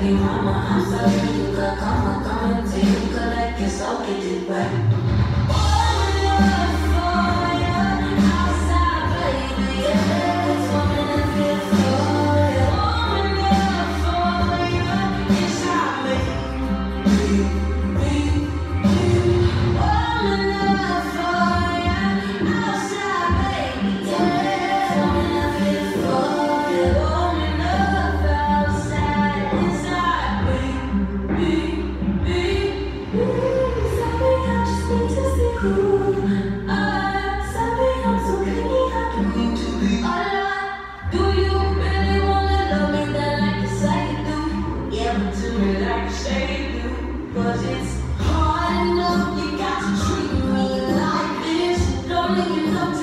baby mama, I'm sorry you could come and take you could like it, so get it back. Cause it's hard enough, you got to treat me like this. Don't make it look